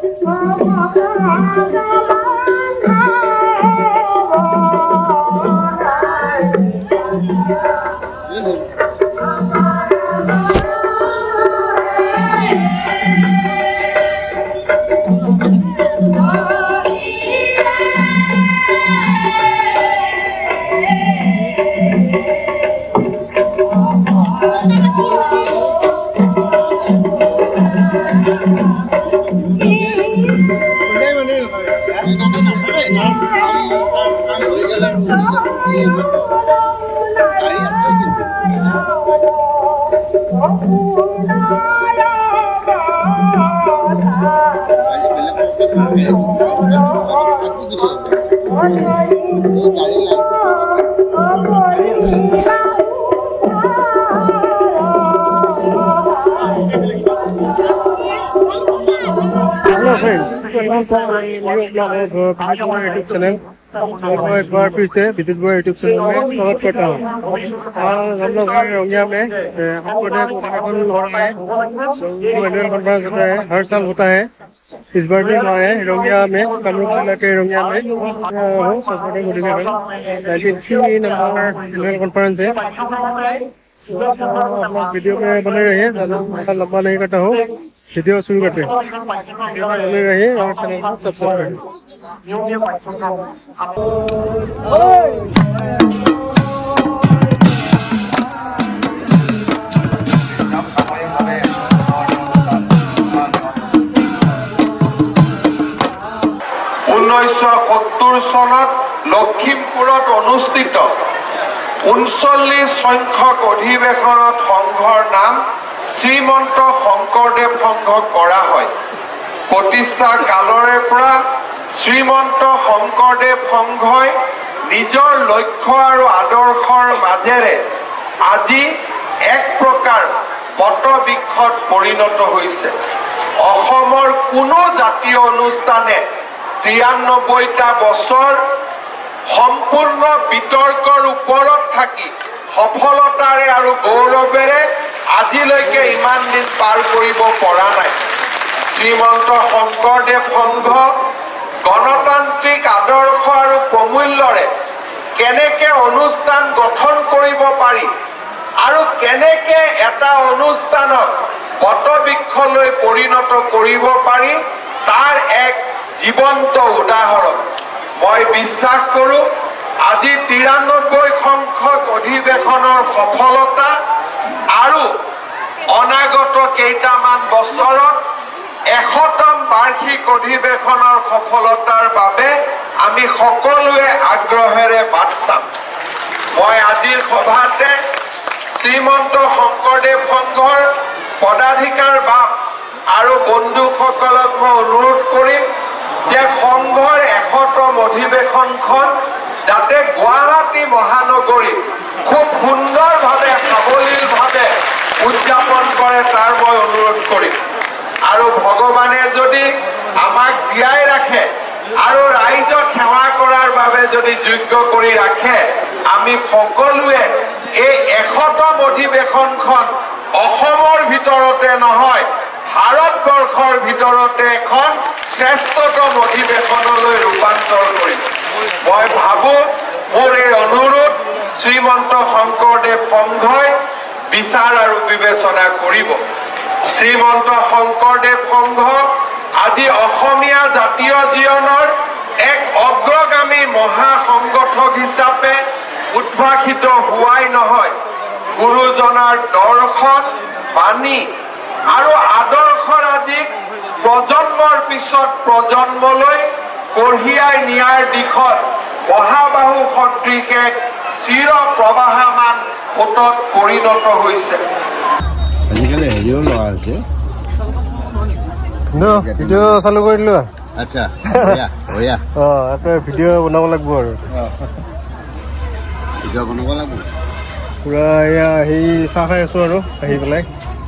YouTube channel एक बार फिर से विद्युत बुआ यूट्यूब चैनल में स्वागत करता हूँ। हम लोग हैं रोंगिया में। हमको हो रहा है, एनुअल कॉन्फ्रेंस होता है, हर साल होता है। इस बार भी हुआ है रोंगिया में, कामरूप जिला के रोंगिया में। 93 नंबर एनुअल कॉन्फ्रेंस है। वीडियो में बने रहिए, ज़्यादा लंबा नहीं करता हूँ। वीडियो शुरू करते हैं, बने रहिए और चैनल को सब्सक्राइब करें। 1970 চনত লখিমপুৰত অনুষ্ঠিত 39 সংখ্যক অধিৱেশনত সংঘৰ নাম শ্ৰীমন্ত শংকৰদেৱ সংঘ কৰা হয়। প্ৰতিষ্ঠা কালৰে পৰা শ্ৰীমন্ত শংকৰদেৱ সংঘই নিজৰ লক্ষ্য আৰু আদৰ্শৰ মাজেৰে আজি এক প্ৰকাৰ পটবৃক্ষত পৰিণত হৈছে। অসমৰ কোনো জাতীয় অনুষ্ঠানে 93টা বছৰ সম্পূৰ্ণ বিতৰ্কৰ ওপৰত থাকি সফলতাৰে আৰু গৌৰৱেৰে আজিলৈকে ইমান দিন পাৰ কৰিব পৰা নাই। শ্ৰীমন্ত শংকৰদেৱ সংঘ গণতান্ত্ৰিক আদৰ্শ আৰু প্ৰমূল্যৰে কেনেকৈ অনুষ্ঠান গঠন কৰিব পাৰি আৰু কেনেকৈ এটা অনুষ্ঠানক পটবৃক্ষলৈ পৰিণত কৰিব পাৰি তাৰ এক জীৱন্ত উদাহৰণ। মই বিশ্বাস কৰোঁ আজি 93 সংখ্যক অধিৱেশনৰ সফলতা আৰু অনাগত কেইটামান বছৰত 100তম বাৰ্ষিক অধিৱেশনৰ সফলতাৰ বাবে আমি সকলোৱে আগ্ৰহেৰে বাট চাম। মই আজিৰ সভাতে শ্ৰীমন্ত শংকৰদেৱ সংঘৰ পদাধিকাৰ বাপ আৰু বন্ধুসকলক মই অনুৰোধ কৰিম যে সংঘৰ 100তম অধিৱেশনখন যাতে গুৱাহাটী মহানগৰীত খুব সুন্দৰভাৱে সাৱলীলভাৱে উদযাপন কৰে তাৰ মই অনুৰোধ কৰিম। আৰু ভগৱানে যদি আমাক জীয়াই ৰাখে আৰু ৰাইজক সেৱা কৰাৰ বাবে যদি যোগ্য কৰি ৰাখে আমি সকলোৱে এই 100তম অধিৱেশনখন অসমৰ ভিতৰতে নহয় ভাৰতবৰ্ষৰ ভিতৰতে এখন শ্ৰেষ্ঠতম অধিৱেশনলৈ ৰূপান্তৰ কৰিম। মই ভাবোঁ মোৰ এই অনুৰোধ শ্ৰীমন্ত শংকৰদেৱ সংঘই বিচাৰ আৰু বিবেচনা কৰিব। শ্ৰীমন্ত শংকৰদেৱ সংঘ আজি অসমীয়া জাতীয় জীৱনৰ এক অগ্ৰগামী মহাসংগঠক হিচাপে উদ্ভাসিত হোৱাই নহয়, গুৰুজনাৰ দৰ্শন বাণী আৰু আদৰ্শৰাজিক প্ৰজন্মৰ পিছত প্ৰজন্মলৈ কঢ়িয়াই নিয়াৰ দিশত মহাবাহু সদৃশ এক চিৰ প্ৰবাহমান সোঁতত পৰিণত হৈছে। আজিকালি হেৰিও লোৱা হৈছে ভিডিঅ' চালু কৰি দিলো। আচ্ছা, ভিডিঅ' বনাব লাগিব আৰু ভিডিঅ' বনাব লাগিব পুৰা। এয়া আহি চাহ খাই আছো আৰু আহি পেলাই।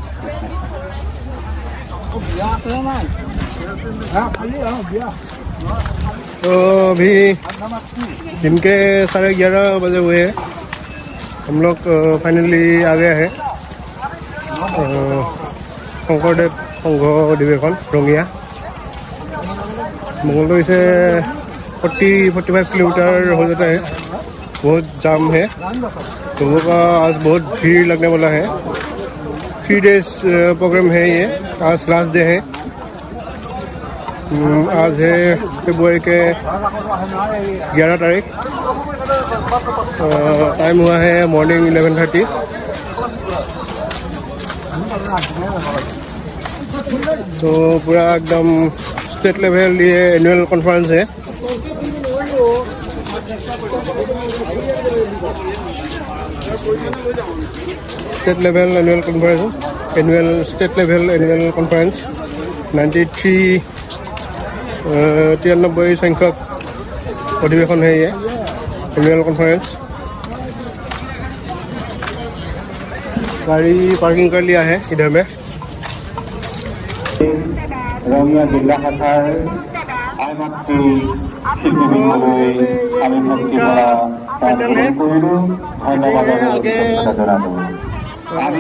तो अभी दिन के 11:30 बजे हुए हैं। हम लोग फाइनली आ गया है शंकरदेव संघ अधिवेशन रोंगिया। मंगल से 40-45 किलोमीटर हो जाता है। बहुत जाम है, लोगों का आज बहुत भीड़ लगने वाला है। 3 डेज प्रोग्राम है ये, आज लास्ट डे है। आज है फरवरी के 11 तारीख। टाइम हुआ है मॉर्निंग 11:30। तो पूरा एकदम स्टेट लेवल ये एनुअल कॉन्फ्रेंस है। State level annual conference, state level annual conference 93 संख्यक अधिवेशन है ये एनुअल कॉन्फ्रेंस। गाड़ी पार्किंग कर लिया है इधर में। रंगिया जिला शाखार आईमात्री शिल्पी बिंदुলৈ আমি ভক্তি কৰা ধন্যবাদ জনালো। আমি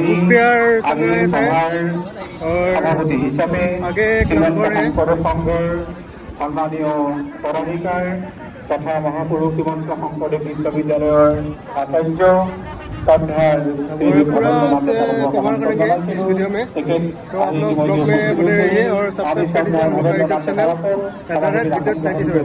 সভাপতি হিচাপে শংকৰ সংঘৰ সন্মানীয় পদাধিকাৰ তথা মহাপুৰুষ শ্ৰীমন্ত শংকৰদেৱ বিশ্ববিদ্যালয়ৰ আচাৰ্য पूरा से कवर करेंगे इस वीडियो में। तो आप लोग ब्लॉग में बने रहिए और सब्सक्राइब कर दीजिए हमारा यूट्यूब चैनल कैटरेक्ट विद्युत 97।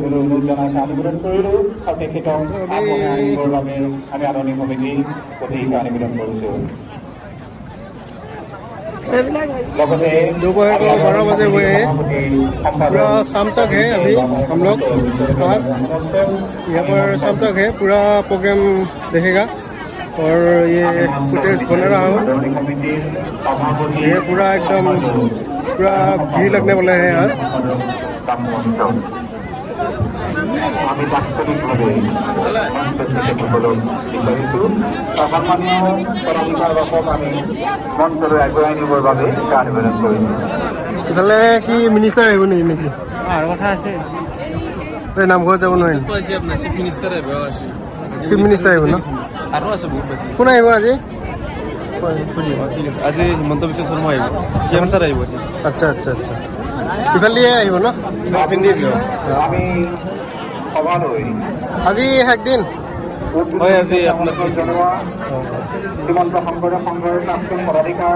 दोपहर को 12 बजे हुए हैं, पूरा शाम तक है। अभी हम लोग क्लास यहाँ पर शाम तक है, पूरा प्रोग्राम देखेगा और ये फुटेज बना रहा हूँ। ये पूरा एकदम पूरा भीड़ लगने वाला है आज। আমি বাস্তবিকভাৱে সন্মানীয় পদাধিকাৰক আমি মঞ্চলৈ আগুৱাই নিবৰ বাবে আবেদন কৰিছোঁ। ইফালে কি মিনিষ্টাৰ আহিব নেকি? আৰু কথা আছে, এই নামঘৰত যাব নোৱাৰিম। চিফ মিনিষ্টাৰ আহিব। চিফ মিনিষ্টাৰ আহিব ন? আৰু আছে বহুত বাকী। কোন আহিব আজি? ঠিক আছে, আজি হিমন্ত বিশ্ব শৰ্মা আহিব, চিএম ছাৰ আহিব। আচ্ছা আচ্ছা আচ্ছা, ইফালে আহিব ন? আমি সভালৈ আজি একদিন হয়, আজি আপোনাৰ জনোৱা শ্ৰীমন্ত শংকৰদেৱ সংঘৰ প্ৰাক্তন পদাধিকাৰ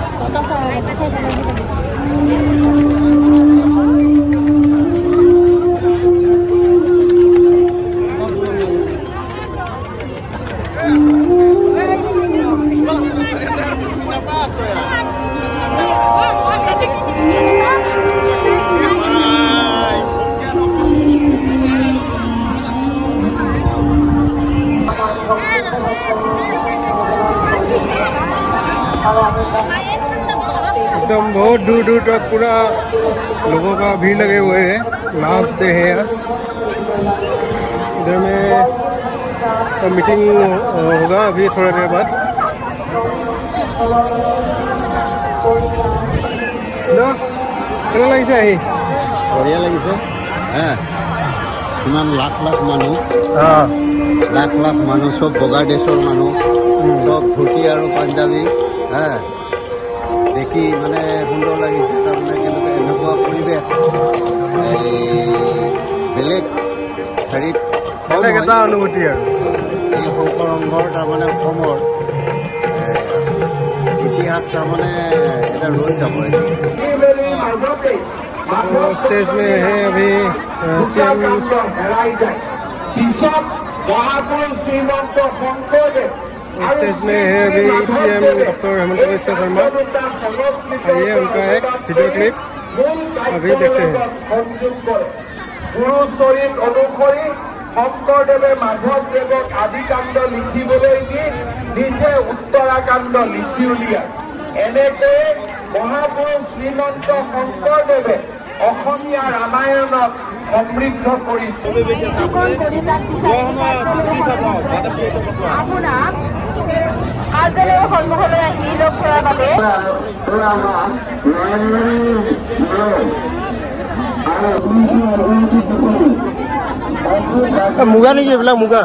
एकदम बहुत दूर दूर तक पूरा लोगों का भीड़ लगे हुए हैं। लास्ट डे है आज। इधर में मीटिंग होगा अभी थोड़ा देर बाद। কেনে লাগিছে আহি? বঢ়িয়া লাগিছে। ইমান লাখ লাখ মানুহ, লাখ লাখ মানুহ, চব বগা ড্ৰেছৰ মানুহ, চব ধুতি আৰু পাঞ্জাবী। দেখি মানে সুন্দৰ লাগিছে। তাৰমানে কেনেকুৱা এনেকুৱা পৰিৱেশ বেলেগ হেৰিত বেলেগ এটা অনুভূতি আৰু এই শংকৰ সংঘৰ তাৰমানে অসমৰ ইতিহাস তাৰমানে এটা ৰৈ যাব। स्टेज में है अभी सीएम। स्टेज में है अभी सीएम डॉक्टर हेमंत बिश्व शर्मा। ये उनका एक वीडियो क्लिप अभी देखते हैं। গুৰুচৰিত অনুসৰি শংকৰদেৱে মাধৱদেৱক আদিকাণ্ড লিখিবলৈ দি নিজে উত্তৰাকাণ্ড লিখি উলিয়ায়। এনেকৈ মহাপুৰুষ শ্ৰীমন্ত শংকৰদেৱে অসমীয়া ৰামায়ণক সমৃদ্ধ কৰিছে। মুগা নেকি এইবিলাক? মুগা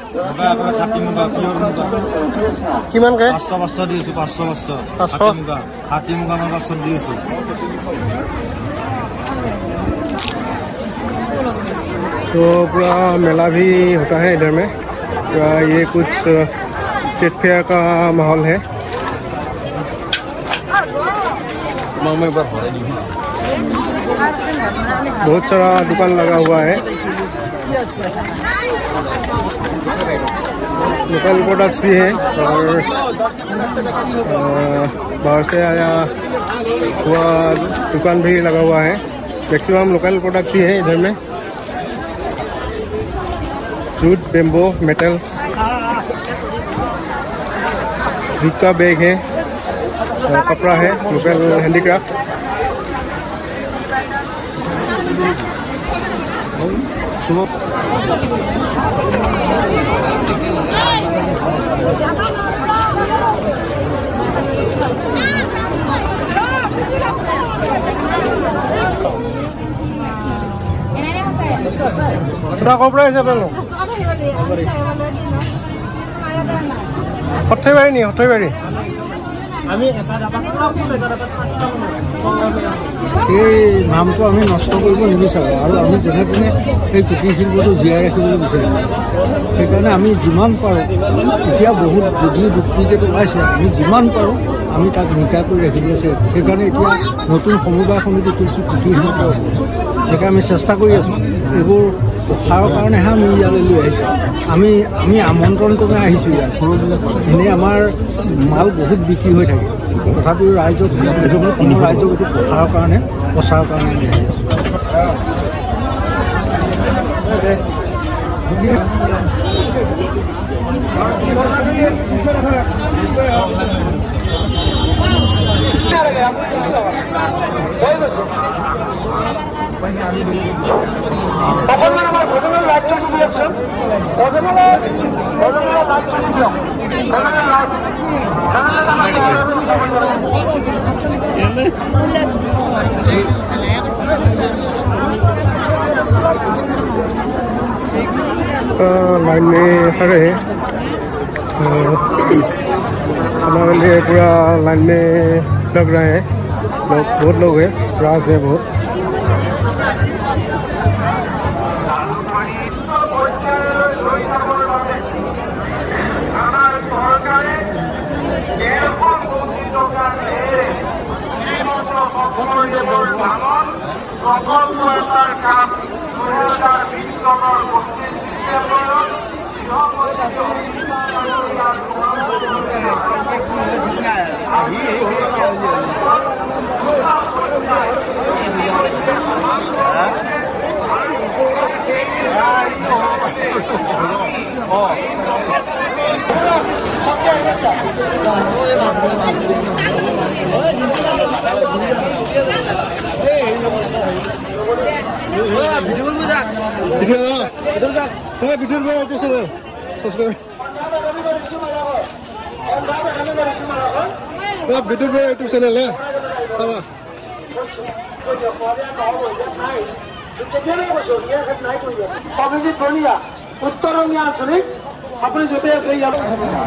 কিমান কে? 500 বছৰ দি আছো। 500 বছৰ হাতী মুগা আমাৰ 500 দি আছো। तो पूरा मेला भी होता है इधर में। पूरा ये कुछ ट्रेड फेयर का माहौल है। बहुत सारा दुकान लगा हुआ है। लोकल प्रोडक्ट्स भी है और बाहर से आया हुआ दुकान भी लगा हुआ है। मैक्सिमम लोकल प्रोडक्ट्स ही है इधर में। जूट, बेम्बो, मेटल्स, जूट का बैग है, कपड़ा है, local handicraft. Sudah kopra siapa lo? Hotel ini, hotel ini. এই নামটো আমি নষ্ট কৰিব নিবিচাৰোঁ আৰু আমি যেনে তেনে এই কুটিৰ শিল্পটো জীয়াই ৰাখিবলৈ বিচাৰিম। সেইকাৰণে আমি যিমান পাৰোঁ, এতিয়া বহুত যদিও ডুপ্লিকেট ওলাইছে, আমি যিমান পাৰোঁ আমি তাক নিকা কৰি ৰাখিবলৈ আছে। সেইকাৰণে এতিয়া নতুন সমবায় সমিতি তুলিছোঁ কুটিৰ শিল্প। সেইকাৰণে আমি চেষ্টা কৰি আছোঁ। এইবোৰ প্ৰসাৰৰ কাৰণেহে আমি ইয়ালৈ লৈ আহিছোঁ। আমি আমন্ত্ৰণ কৰি আহিছোঁ ইয়াত। এনেই আমাৰ মাল বহুত বিক্ৰী হৈ থাকে, তথাপিও ৰাইজক কোনো ৰাইজক এইটো প্ৰচাৰৰ কাৰণে আমি আহিছোঁ। অকণমান আমাৰ ভোজনৰ লাইটটো দিয়কচোন। ভোজনৰ লাইটটো দিয়ক। लाइन में खड़े हैं। हमारे लिए पूरा लाइन में लग रहे हैं लोग, बहुत लोग हैं, रास है बहुत। विद्युत यूट्यूब चैनल है sama অভিজিৎ বনিয়া উত্তৰ ৰঙিয়া আঞ্চলিক আপুনি য'তে আছে ইয়াত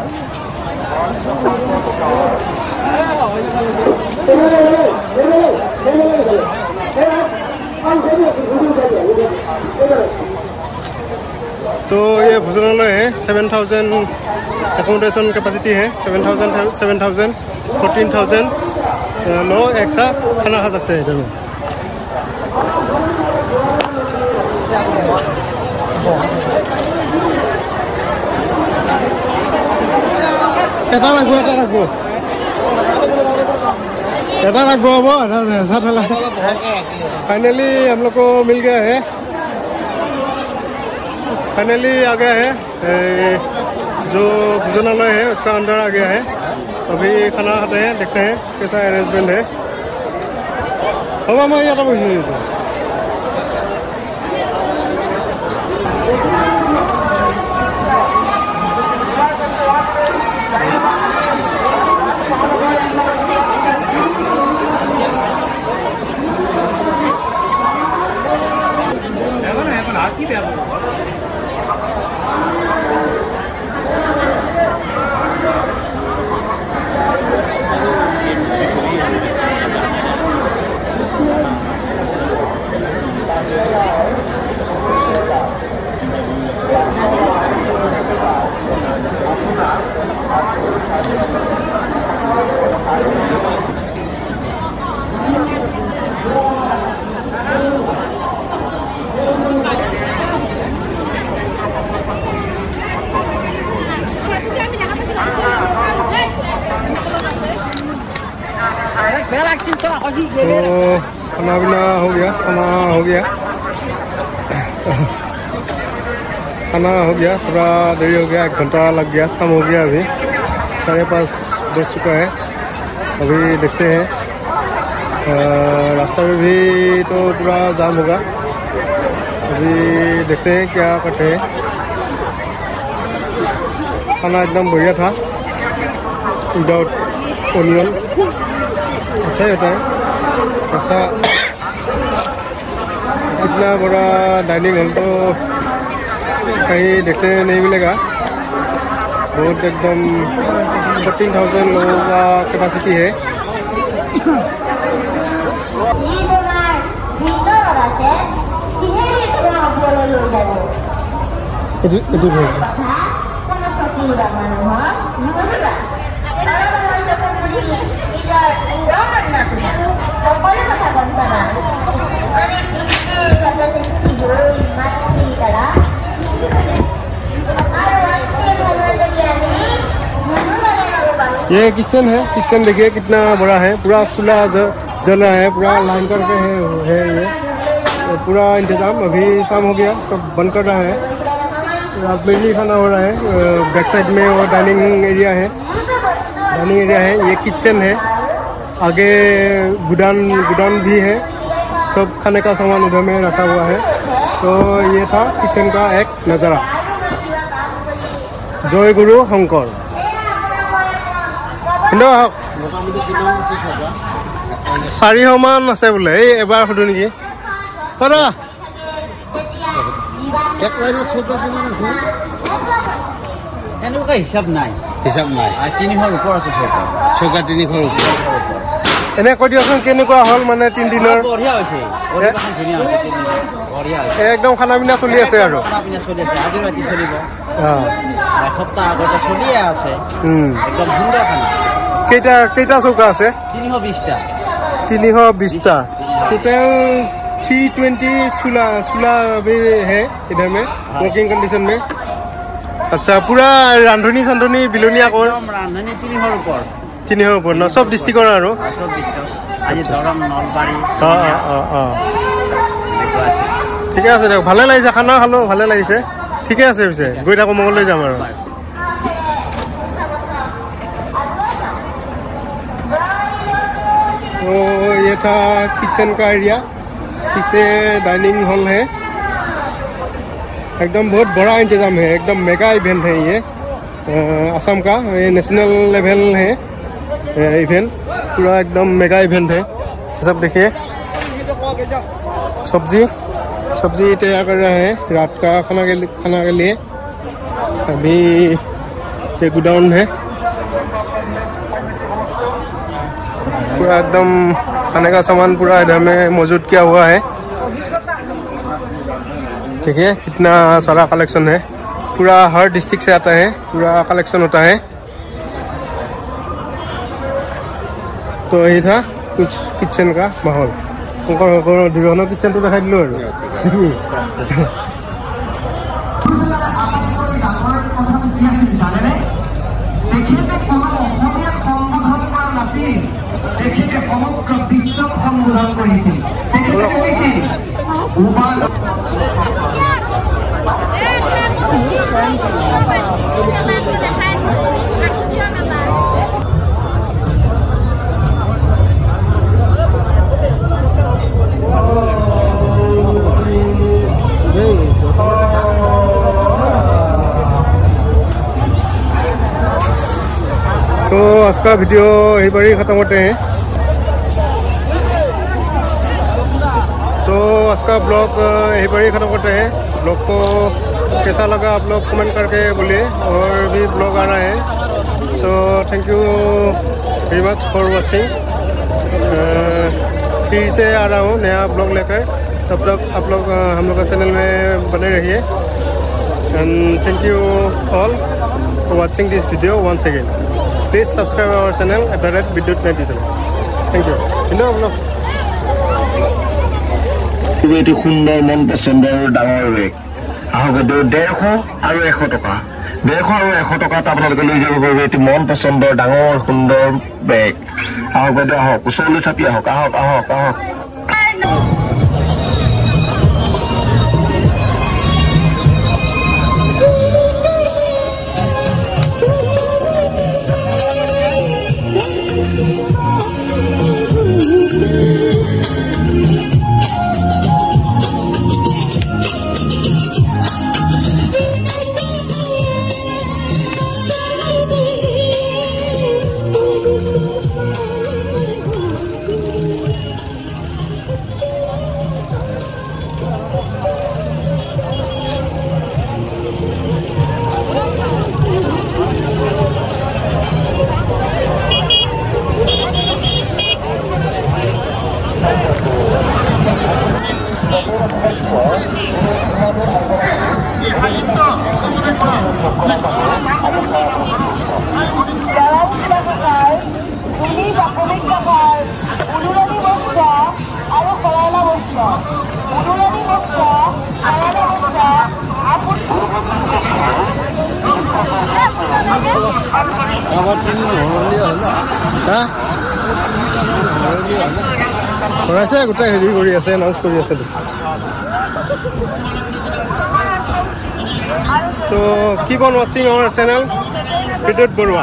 तो ये भोजनालय है 7000 एकोमोडेशन कैपेसिटी है। 7000 14,000 लोग एक साथ खाना खा सकते हैं इधर में। फाइनली हम लोग को मिल गया है। फाइनली आ गया है जो भोजनालय है उसका अंदर आ गया है। अभी खाना खाते हैं, देखते हैं कैसा अरेंजमेंट है। हम मैं यहाँ बैठ खाना पीना हो गया खाना हो गया थोड़ा देरी हो गया 1 घंटा लग गया शाम हो गया अभी 5:30 बज चुका है अभी देखते हैं रास्ता में भी तो पूरा जाम होगा अभी देखते हैं क्या करते हैं खाना एकदम बढ़िया था विदाउट ओनियन अच्छा ही होता है ऐसा इतना बड़ा डाइनिंग हॉल तो कहीं देखने नहीं मिलेगा बहुत एकदम 14,000 लोगों का कैपेसिटी है ये किचन है किचन देखिए कितना बड़ा है पूरा चूल्हा जल रहा है पूरा लाइन करके है ये पूरा इंतजाम अभी शाम हो गया सब बंद कर रहा है रात में भी खाना हो रहा है बैक साइड में वो डाइनिंग एरिया है ये किचन है आगे गुदान भी है सब खाने का सामान उधर में रखा हुआ है तो ये था किचन का एक नज़ारा जय गुरु शंकर 400 মান আছে বোলে এই এবাৰ সুধো নেকি কৰা এক লাইনত চৌকা কিমান আছে এনেকুৱা হিচাপ নাই 300 ওপৰ আছে চৌকা 300 ওপৰ এনে কৈ দিয়কচোন কেনেকুৱা হ'ল মানে 3 দিনৰ বঢ়িয়া হৈছে পৰিবেশন ধুনীয়া হৈছে 3 দিনৰ বঢ়িয়া হৈছে একদম খানা পিনা চলি আছে আৰু খানা পিনা চলি আছে আজি ৰাতি চলিব এসপ্তাহ আগতে চলিয়ে আছে একদম সুন্দৰ খানা কেইটা চৌকা আছে 320টা टोटल 320 चूल्हा अभी है इधर में वर्किंग कंडीशन में अच्छा पूरा रांधनी साधनी बिलोनिया कर रांधनी 300 ऊपर ना सब डिस्ट्रिक्टर আৰু सब डिस्ट्रिक्ट আজি দৰং নলবাৰী ঠিকে আছে দিয়ক ভালে লাগিছে খানা খালো ভালে লাগিছে ঠিকে আছে পিছে গৈ থাকো মঙ্গললৈ যাম আৰু तो ये था किचन का एरिया पीछे डाइनिंग हॉल है एकदम बहुत बड़ा इंतजाम है एकदम मेगा इवेंट है ये असम का ये नेशनल लेवल है इवेंट पूरा एकदम मेगा इवेंट है सब देखिए सब्जी तैयार कर रहा है रात का खाना के लिए अभी ये गोडाउन है पूरा एकदम खाने का सामान पूरा इधर में मौजूद किया हुआ है ठीक है कितना सारा कलेक्शन है पूरा हर डिस्ट्रिक्ट से आता है पूरा कलेक्शन होता है तो यही था कुछ किचन का माहौल किचन तो दिखा दिलो তেখেতে সমগ্ৰ বিশ্বক সম্বোধন কৰিছিল তেখেতে কৈছিল तो आज का वीडियो यहीं पर ही ख़त्म होते हैं तो आज का ब्लॉग यहीं पर ही ख़त्म करते हैं ब्लॉग को कैसा लगा आप लोग कमेंट करके बोलिए और भी ब्लॉग आ रहा है तो thank you very much for watching फिर से आ रहा हूँ नया ब्लॉग लेकर तब तक आप लोग हम लोग का चैनल में बने रहिए and thank you all for watching this video once again Please subscribe our channel @Vidyut97. Thank you. এটি সুন্দৰ মন পচন্দৰ ডাঙৰ বেগ আহক 150 আৰু 100 টকা 150 আৰু 100 টকাত আপোনালোকে লৈ যাব পাৰিব এটি মন পচন্দৰ ডাঙৰ সুন্দৰ বেগ আহক বাইদেউ আহক ওচৰলৈ চাপি আহক আহক আহক আহক কৰাইছে গোটেই হেৰি কৰি আছে এনাউন্স কৰি আছে তো keep on watching our channel বিদ্যুৎ বৰুৱা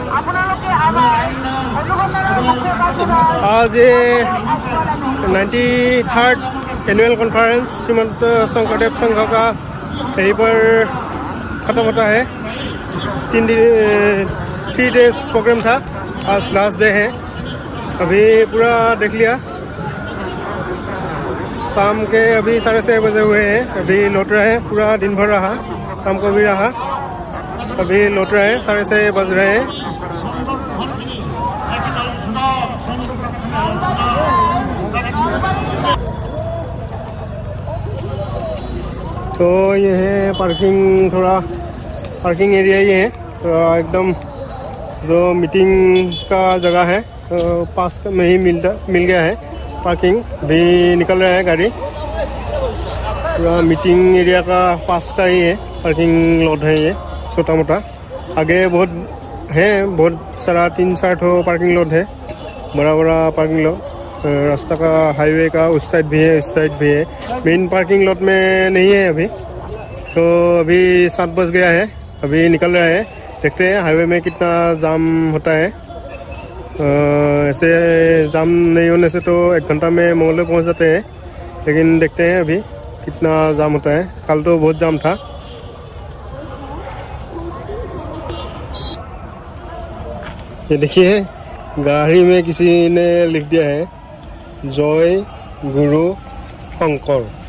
आज 93rd एनुअल कॉन्फ्रेंस श्रीमंत शंकरदेव संघ का यहीं पर खत्म होता है 3 डेज प्रोग्राम था आज लास्ट डे है अभी पूरा देख लिया शाम के अभी 6:30 बजे हुए हैं अभी लौट रहे हैं पूरा दिन भर रहा शाम को भी रहा अभी लौट रहे हैं 6:30 बज रहे हैं तो ये है पार्किंग थोड़ा पार्किंग एरिया ये है तो एकदम जो मीटिंग का जगह है तो पास में ही मिल गया है पार्किंग भी निकल रहा है गाड़ी पूरा मीटिंग एरिया का पास का ही है पार्किंग लॉट है ये छोटा मोटा आगे बहुत है बहुत सारा 3-4 ठो पार्किंग लॉट है बड़ा बड़ा पार्किंग लॉट रास्ता का हाईवे का उस साइड भी है इस साइड भी है मेन पार्किंग लॉट में नहीं है अभी तो अभी 7 बज गया है अभी निकल रहा है देखते हैं हाईवे में कितना जाम होता है ऐसे जाम नहीं होने से तो 1 घंटा में मोहल्ले पहुंच जाते हैं लेकिन देखते हैं अभी कितना जाम होता है कल तो बहुत जाम था ये देखिए गाड़ी में किसी ने लिख दिया है जय गुरु शंकर